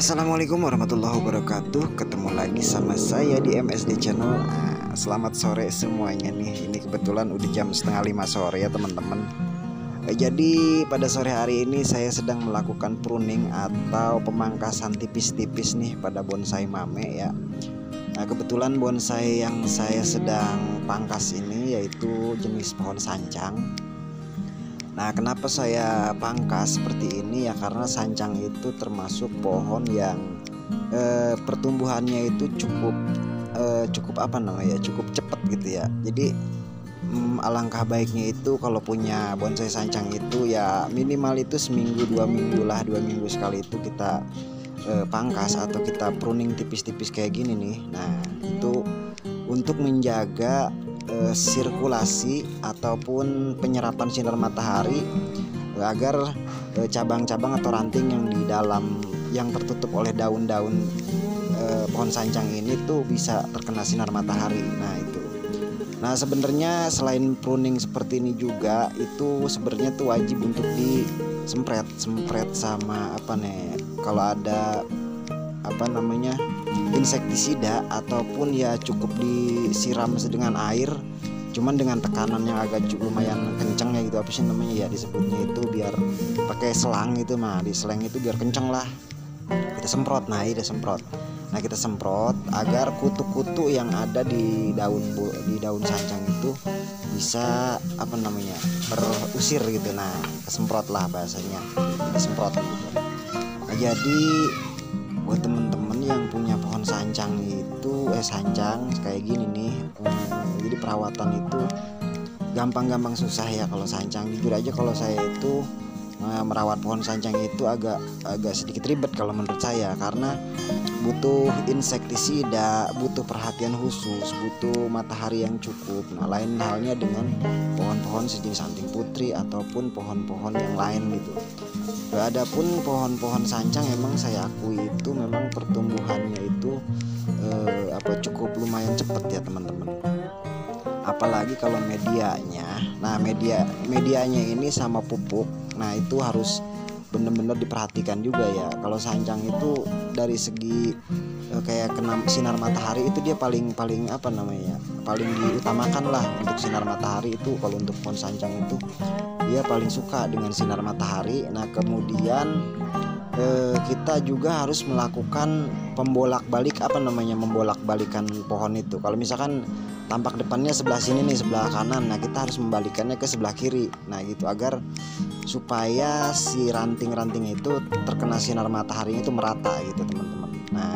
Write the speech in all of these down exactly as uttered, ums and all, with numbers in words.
Assalamualaikum warahmatullahi wabarakatuh. Ketemu lagi sama saya di M S D Channel. Nah, selamat sore semuanya nih. Ini kebetulan udah jam setengah lima sore ya teman-teman. eh, Jadi pada sore hari ini saya sedang melakukan pruning atau pemangkasan tipis-tipis nih pada bonsai mame ya. Nah, kebetulan bonsai yang saya sedang pangkas ini yaitu jenis pohon sancang. Nah, kenapa saya pangkas seperti ini ya, karena sancang itu termasuk pohon yang eh, pertumbuhannya itu cukup eh, cukup apa namanya cukup cepat gitu ya. Jadi mm, alangkah baiknya itu kalau punya bonsai sancang itu ya minimal itu seminggu dua minggu lah, dua minggu sekali itu kita eh, pangkas atau kita pruning tipis-tipis kayak gini nih. Nah, itu untuk menjaga eh, sirkulasi ataupun penyerapan sinar matahari eh, agar eh, cabang-cabang atau ranting yang di dalam yang tertutup oleh daun-daun eh, pohon sancang ini tuh bisa terkena sinar matahari. Nah, itu. Nah, sebenarnya selain pruning seperti ini juga itu sebenarnya tuh wajib untuk disempret, sempret sama apa nih? Kalau ada apa namanya insektisida ataupun ya cukup disiram dengan air, cuman dengan tekanan yang agak lumayan kenceng ya gitu, apa sih namanya ya disebutnya itu, biar pakai selang itu mah, di selang itu biar kenceng lah kita semprot. Nah, ini semprot. Nah, kita semprot agar kutu-kutu yang ada di daun di daun sancang itu bisa apa namanya berusir gitu. Nah, kesemprot lah bahasanya, kita semprot gitu. Nah, jadi buat temen-temen yang punya pohon sancang itu eh sancang kayak gini nih, hmm, jadi perawatan itu gampang-gampang susah ya kalau sancang. Jujur aja kalau saya itu eh, merawat pohon sancang itu agak agak sedikit ribet kalau menurut saya, karena butuh insektisida, butuh perhatian khusus, butuh matahari yang cukup. Nah, lain halnya dengan pohon-pohon sejenis anting putri ataupun pohon-pohon yang lain gitu. Adapun pohon-pohon sancang emang saya akui itu memang pertumbuhannya itu eh, apa cukup lumayan cepat ya teman-teman. Apalagi kalau medianya. Nah, media medianya ini sama pupuk. Nah, itu harus benar-benar diperhatikan juga ya. Kalau sancang itu dari segi eh, kayak kena sinar matahari itu dia paling paling apa namanya paling diutamakan lah untuk sinar matahari itu. Kalau untuk pohon sancang itu dia paling suka dengan sinar matahari. Nah, kemudian eh, kita juga harus melakukan pembolak-balik apa namanya membolak-balikan pohon itu. Kalau misalkan tampak depannya sebelah sini nih, sebelah kanan, nah kita harus membalikannya ke sebelah kiri. Nah, gitu agar supaya si ranting-ranting itu terkena sinar matahari itu merata gitu teman-teman. Nah,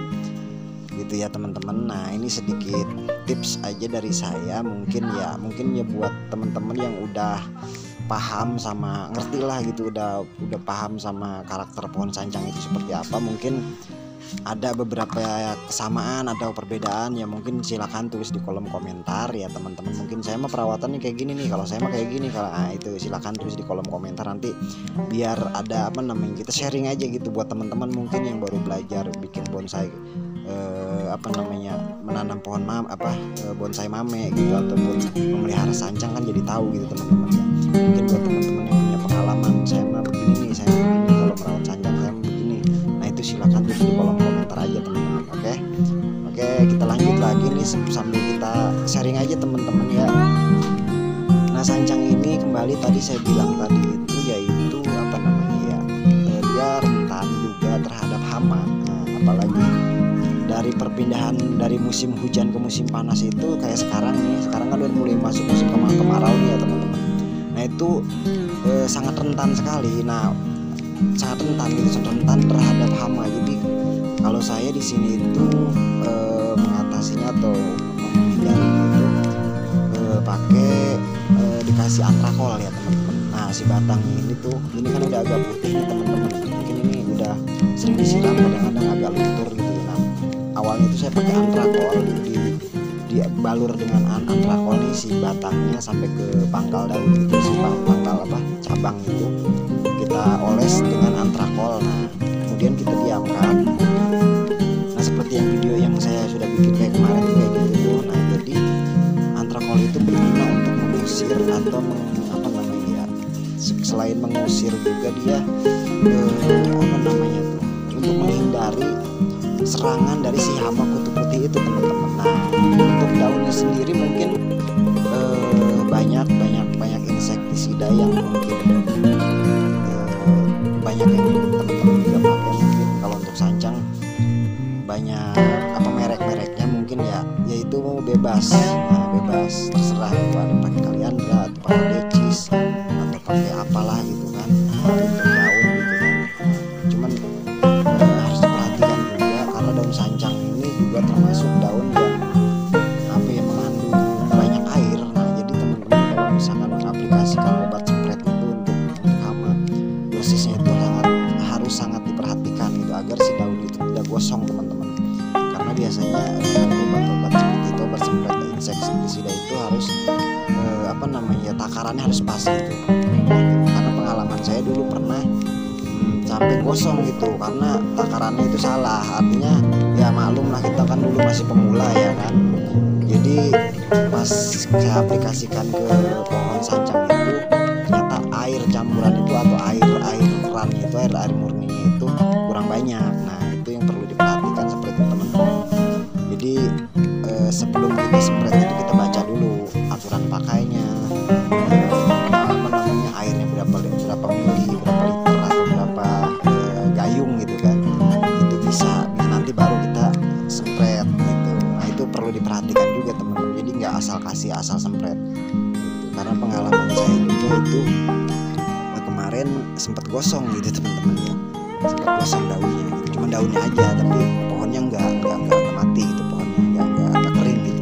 gitu ya teman-teman. Nah, ini sedikit tips aja dari saya, mungkin ya mungkin ya buat teman-teman yang udah paham sama ngerti lah gitu, udah udah paham sama karakter pohon sancang itu seperti apa. Mungkin ada beberapa kesamaan atau perbedaan ya, mungkin silakan tulis di kolom komentar ya teman-teman. Mungkin saya mah perawatannya kayak gini nih, kalau saya mah kayak gini, kalau nah, itu silakan tulis di kolom komentar nanti biar ada apa namanya kita sharing aja gitu buat teman-teman mungkin yang baru belajar bikin bonsai eh, apa namanya menanam pohon mam apa eh, bonsai mame gitu ataupun memelihara sancang, kan jadi tahu gitu teman-teman ya. Mungkin buat teman-teman yang punya pengalaman, saya mah begini nih, saya begini kalau merawat sancang saya begini. Nah, itu silakan tulis di kolom komentar aja teman-teman. Oke, oke kita lanjut lagi nih sambil kita sharing aja teman-teman ya. Nah, sancang ini kembali tadi saya bilang tadi itu yaitu apa namanya ya eh, dia rentan juga terhadap hama. Nah, apalagi dari perpindahan dari musim hujan ke musim panas itu kayak sekarang nih, sekarang kan udah mulai masuk musim kemar kemarau nih ya teman-teman. Nah, itu eh, sangat rentan sekali. Nah, sangat rentan gitu, rentan terhadap hama. Jadi kalau saya di sini itu eh, mengatasinya atau menghindarinya itu eh, pakai eh, dikasih antrakol ya teman-teman. Nah, si batang ini tuh ini kan udah agak putih nih teman-teman, mungkin ini udah sering disiram, kadang-kadang agak luntur gitu ya. Nah, awalnya itu saya pakai antrakol, di dibalur dengan antrakol nih si batangnya sampai ke pangkal daun gitu, si pangkal apa cabang itu kita oles dengan antrakol. Nah, kemudian kita diamkan. Nah, seperti yang video yang saya sudah bikin kayak kemarin kayak gitu. Nah, jadi antrakol itu berguna untuk mengusir atau meng, apa namanya ya, selain mengusir juga dia eh, apa namanya tuh untuk menghindari serangan dari si hama kutu putih itu teman-teman. Nah untuk daunnya sendiri mungkin eh, banyak banyak banyak insektisida yang mungkin eh, banyak yang teman-teman juga pakai. Mungkin kalau untuk sancang banyak apa merek-mereknya mungkin ya yaitu bebas, nah bebas terserah gitu, ada pakai Kaliandra atau pakai Decis atau pakai apalah gitu kan. Nah untuk daun gitu kan, cuman eh, harus diperhatikan juga karena daun sancang ini juga termasuk daun yang apa ya mengandung banyak air. Nah jadi teman-teman kalau misalkan mengaplikasikan obat sempret itu untuk untuk hama, dosisnya itu sangat harus sangat diperhatikan gitu agar si daun itu tidak gosong teman-teman. Karena biasanya obat-obat seperti itu, obat sempret insektisida itu harus eh, apa namanya takarannya harus pas gitu. Karena pengalaman saya dulu pernah hmm, sampai gosong gitu karena takarannya itu salah. Artinya ya maklum lah kita kan dulu masih pemula ya kan. Jadi pas saya aplikasikan ke pohon sancang itu ternyata air campuran itu atau air air kerannya itu air air murninya itu kurang banyak. Nah itu yang perlu diperhatikan seperti itu teman-teman. Jadi eh, sebelum kita sempret itu kita baca dulu aturan pakainya, eh, apa namanya airnya berapa berapa mili, berapa liter atau berapa eh, gayung gitu kan. Itu bisa nanti baru kita sempret gitu. Nah itu perlu diperhatikan juga teman-teman. Jadi nggak asal kasih asal sempret gitu. Karena pengalaman saya juga itu eh, kemarin sempat gosong gitu teman-teman ya, sempat gosong daunnya gitu. Cuma daunnya aja tapi pohonnya nggak nggak nggak mati gitu, pohonnya nggak nggak nggak kering gitu.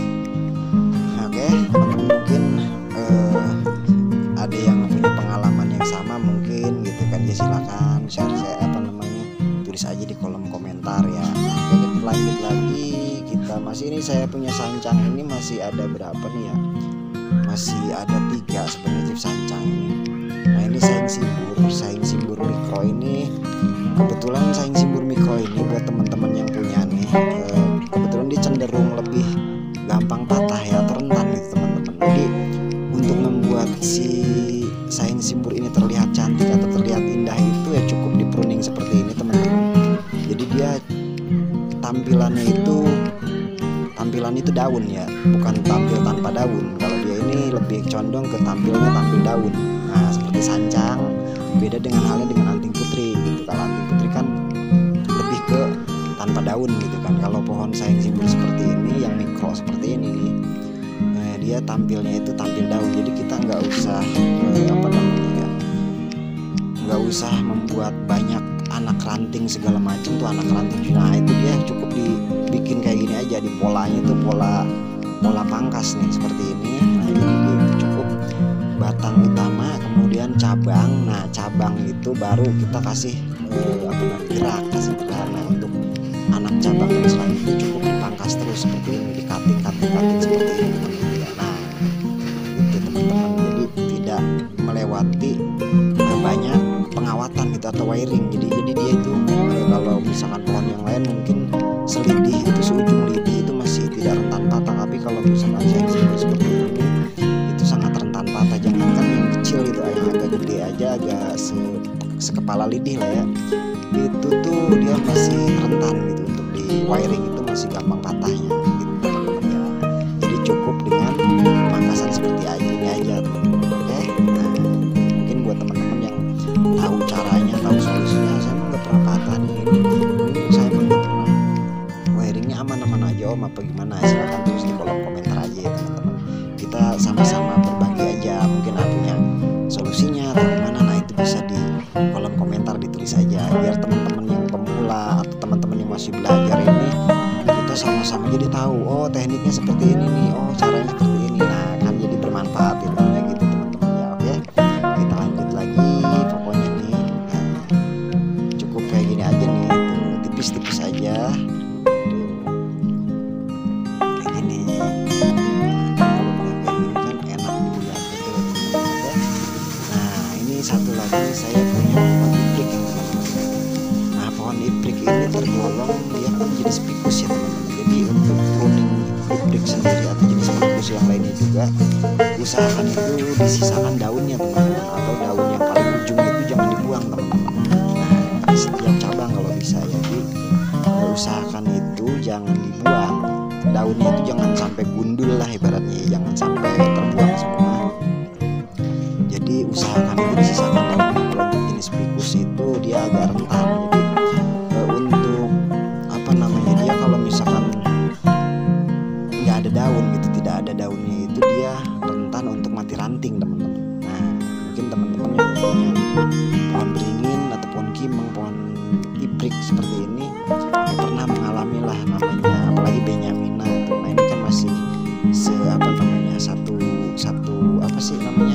Oke teman-teman, mungkin eh, ada yang punya pengalaman yang sama mungkin gitu kan, ya silakan share saya apa namanya tulis aja di kolom komentar ya. Oke kita lanjut lagi, kita masih ini saya punya sancang ini masih ada berapa nih ya, masih ada tiga sebenarnya sancang ini. Nah ini saing simbur, saing simbur mikro ini kebetulan saing simbur mikro ini buat teman-teman yang punya nih eh, kebetulan dia cenderung lebih gampang patah ya atau rentan gitu teman-teman. Jadi untuk membuat si saing simbur ini terlihat cantik atau terlihat indah itu ya cukup di pruning seperti ini teman-teman. Jadi dia tampilannya itu tampilan itu daun ya, bukan tampil tanpa daun. Kalau dia ini lebih condong ke tampilnya tampil daun. Nah seperti sancang, beda dengan halnya dengan anting putri gitu. Kalau anting putri kan lebih ke tanpa daun gitu kan. Kalau pohon saing simbur seperti ini yang mikro seperti ini nih, nah, dia tampilnya itu tampil daun. Jadi kita nggak usah eh, apa namanya ya, nggak usah membuat banyak anak ranting segala macam tuh anak ranting. Nah itu dia cukup dibikin kayak gini aja, di polanya itu pola pola pangkas nih seperti ini. Nah jadi itu cukup batang utama kemudian cabang. Nah cabang itu baru kita kasih eh, apa namanya gerak, kasih gerak. Nah untuk anak cabang yang selanjutnya cukup dipangkas terus seperti ini, dikating kating kating seperti ini teman-teman. Nah itu teman-teman, jadi tidak melewati eh, banyak pengawatan gitu atau wiring. Jadi jadi dia itu eh, kalau misalkan pohon yang lain mungkin selidih itu seujung lidi itu masih tidak rentan patah, tapi kalau misalkan saing simbur seperti ini itu sangat rentan patah. Jangankan yang kecil itu, yang agak gede aja agak se sekepala lidih lah ya, itu tuh dia masih rentan gitu untuk di wiring, itu masih gampang patahnya gitu teman-teman ya. Jadi cukup dengan pangkasan seperti ini aja teman-teman. Oke nah, mungkin buat teman-teman yang tahu caranya, tahu solusinya, saya emang nggak pernah patah nih ini, ini saya emang nggak pernah, wiringnya aman-aman aja om apa gimana, silahkan tulis di kolom komentar aja ya teman-teman. Kita sama-sama berbagi aja, mungkin punya solusinya atau gimana. Nah itu bisa di kolom komentar ditulis aja, biar teman-teman yang pemula atau teman-teman yang masih belajar ini kita sama-sama jadi tahu, oh tekniknya seperti ini nih, oh caranya seperti ini. Nah kan jadi bermanfaat ilmunya gitu teman-teman ya. Oke kita lanjut lagi, pokoknya nih nah, cukup kayak gini aja nih, tipis-tipis aja tuh kayak gini. Kalau udah kayak gini kan enak dilihat gitu teman-teman ya. Nah ini satu lagi saya punya pohon iprik yang teman-teman. Nah pohon iprik ini tergolong dia kan jenis ficus ya teman-teman. Jadi untuk pruning iprik sendiri atau jenis ficus yang lainnya juga usahakan itu disisakan daunnya teman-teman, atau daun yang paling ujung itu jangan dibuang teman-teman. Nah di setiap cabang kalau bisa usahakan itu jangan dibuang, daunnya itu jangan sampai gundul lah ibaratnya, jangan sampai terbuang semua. Jadi usahakan itu disisakan daunnya. Kalau untuk jenis ficus itu dia agak rentan, jadi eh, untuk apa namanya, dia kalau misalkan nggak ada daun gitu, tidak ada daunnya, itu dia rentan untuk mati ranting teman-teman. Nah mungkin teman-teman yang punya pohon beringin atau pohon kimeng, pohon ibrik seperti ini ya pernah mengalami lah namanya, apalagi Benjamina tuh. Nah ini kan masih se apa namanya satu satu apa sih namanya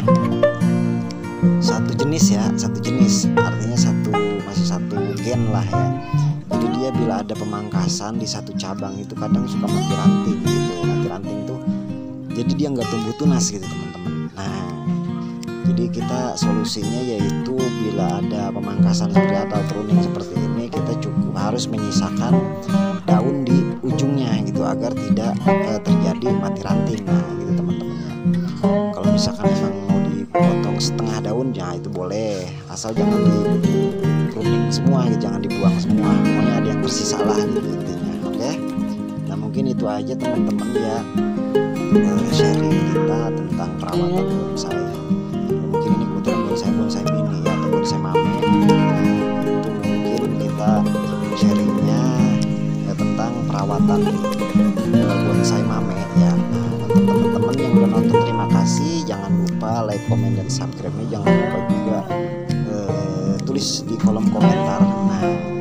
satu jenis ya, satu jenis artinya satu masih satu gen lah ya. Jadi dia bila ada pemangkasan di satu cabang itu kadang suka mati ranting gitu, mati ranting tuh jadi dia nggak tumbuh tunas gitu teman-teman. Nah jadi kita solusinya yaitu bila ada pemangkasan seperti atau pruning seperti ini, kita cukup harus menyisakan daun di ujungnya gitu agar tidak eh, terjadi mati ranting. Nah gitu teman-teman ya. Kalau misalkan memang mau dipotong setengah daun ya itu boleh, asal jangan di pruning semua gitu, jangan dibuang semua, pokoknya ada yang tersisa lah gitu intinya. Oke, nah mungkin itu aja teman-teman ya, eh, sharing kita tentang perawatan bonsai. Mungkin ini kebetulan bonsai bonsai mini ya, atau bonsai mame. Itu mungkin kita sharingnya ya, tentang perawatan uh, bonsai mame ya. Nah, untuk teman-teman yang udah nonton terima kasih, jangan lupa like, comment, dan subscribe-nya. Jangan lupa juga uh, tulis di kolom komentar. Nah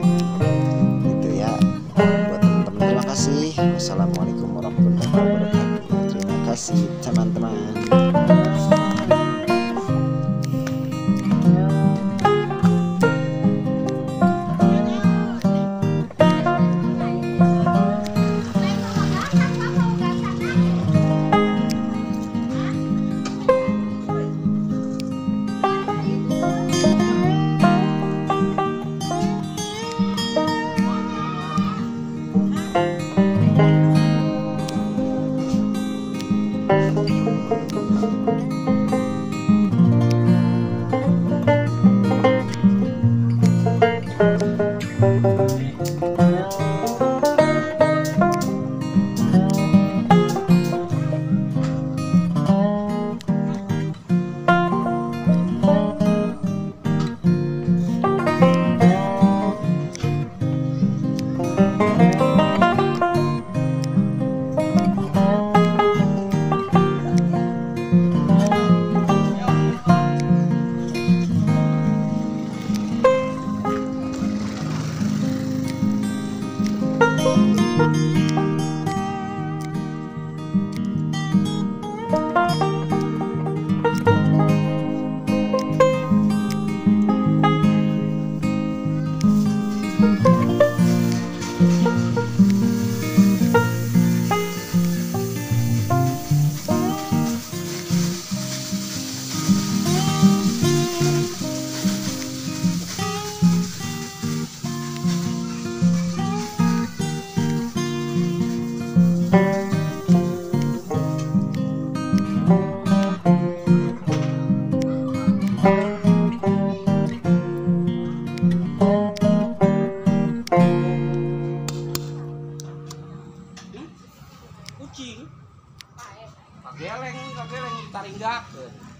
gitu ya, buat teman-teman terima kasih. Wassalamualaikum warahmatullahi wabarakatuh. Terima kasih teman-teman. Kucing, kageleng, kageleng ditaringgak.